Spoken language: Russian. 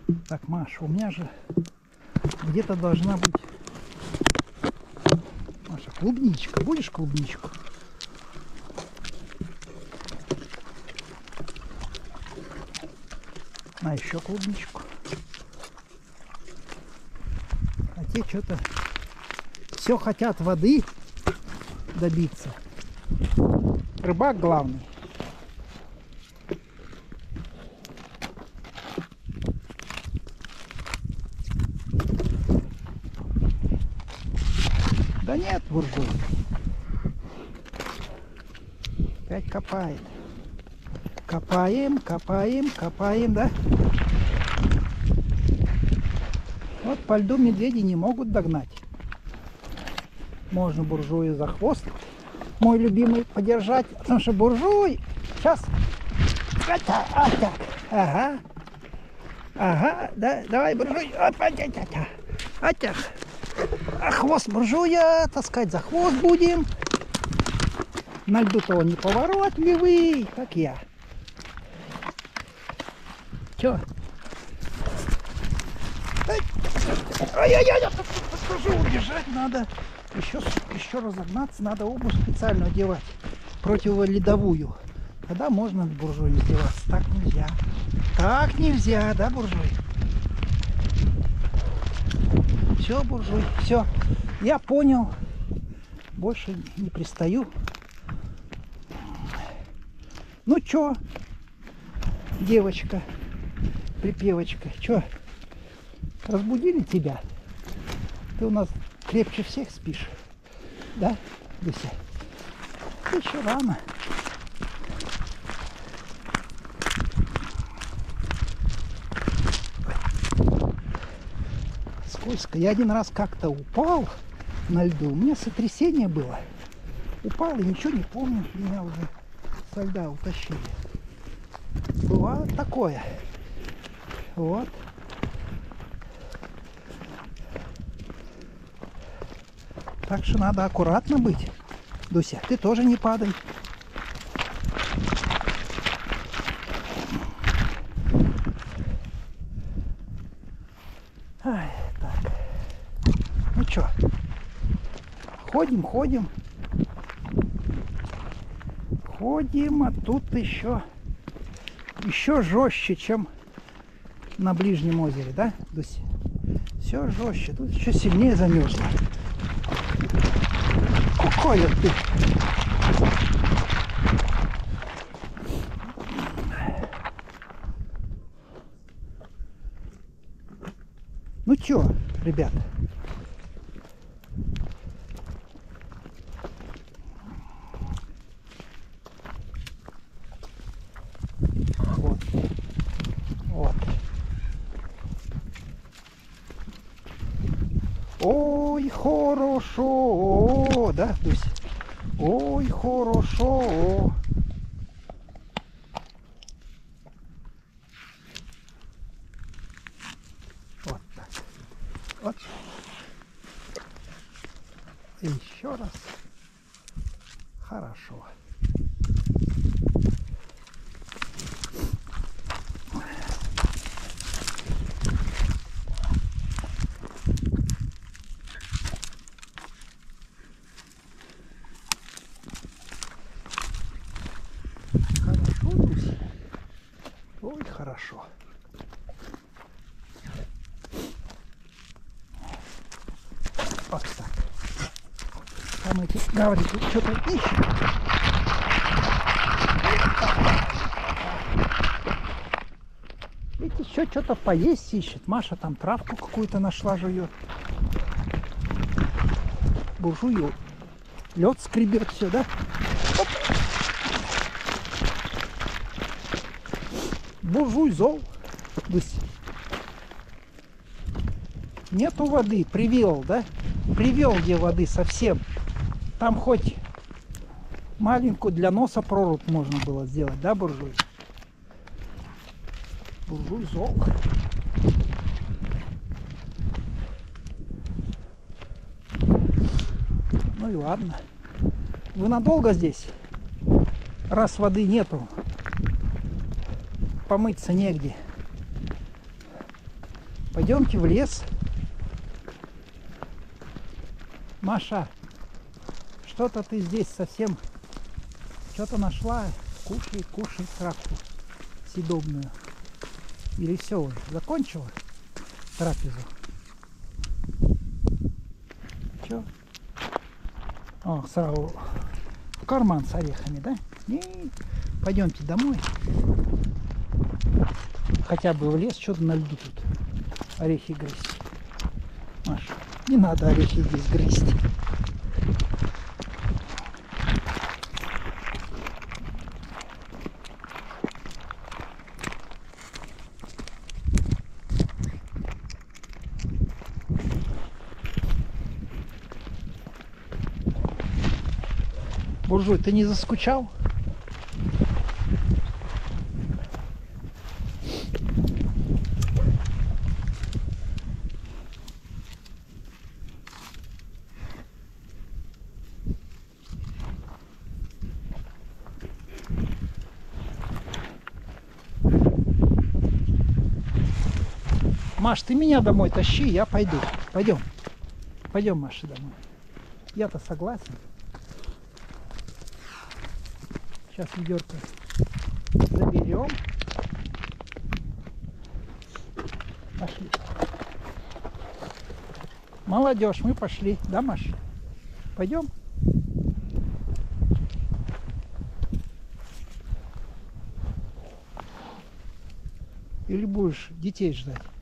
Так, Маша, у меня же где-то должна быть... Маша, клубничка. Будешь клубничку? На, еще клубничку. А те что-то все хотят воды добиться. Рыбак главный. Да нет, буржуй. Опять копает. Копаем, копаем, копаем, да? Вот по льду медведи не могут догнать. Можно буржуя за хвост, мой любимый, подержать, потому что буржуй сейчас... Так, ага. Ага, да, давай, буржуй. А хвост буржуя, таскать за хвост будем. На льду-то он неповоротливый, как я. Чё? Ай-яй-яй, подскажу, убежать надо. Еще разогнаться, надо обувь специальную одевать, противоледовую. Тогда можно буржуем сделаться. Так нельзя. Так нельзя, да, буржуй? Все, буржуй, все. Я понял. Больше не пристаю. Ну чё, девочка, припевочка, чё, разбудили тебя? Ты у нас крепче всех спишь, да, Дуся? Еще рано. Скользко. Я один раз как-то упал на льду, у меня сотрясение было. Упал и ничего не помню, меня уже со льда утащили. Бывает такое. Вот. Так что надо аккуратно быть. Дуся, ты тоже не падай. Ай, так. Ну что, ходим, ходим. Ходим, а тут еще жестче, чем на ближнем озере, да, Дуся? Все жестче, тут еще сильнее замерзло. Какой ты! Ну чё, ребят? Вот. Вот. Ой, хорошо, да, Дусь? Ой, хорошо. Вот так. Вот. Еще раз. Хорошо. Хорошо, Дусь? Ой, хорошо. Вот так. Там эти гаврики что-то ищут. Эти еще что-то поесть ищет. Маша там травку какую-то нашла, жует. Буржую лед скребет все, да? Оп. Буржуй зол. Нету воды, привел, да? Привел где воды совсем. Там хоть маленькую для носа прорубь можно было сделать, да, буржуй? Буржуй зол. Ну и ладно. Вы надолго здесь? Раз воды нету, помыться негде. Пойдемте в лес. Маша, что-то ты здесь совсем что-то нашла. Кушай, кушай травку съедобную. Или все уже, закончила трапезу? Че? О, сразу в карман с орехами, да? Не, пойдемте домой. Хотя бы в лес, что-то на льду тут орехи грызть. Маша, не надо орехи здесь грызть. Буржуй, ты не заскучал? Маш, ты меня домой тащи, я пойду. Пойдем. Пойдем, Маша, домой. Я-то согласен. Сейчас ведерко заберем. Пошли. Молодежь, мы пошли. Да, Маша? Пойдем? Или будешь детей ждать?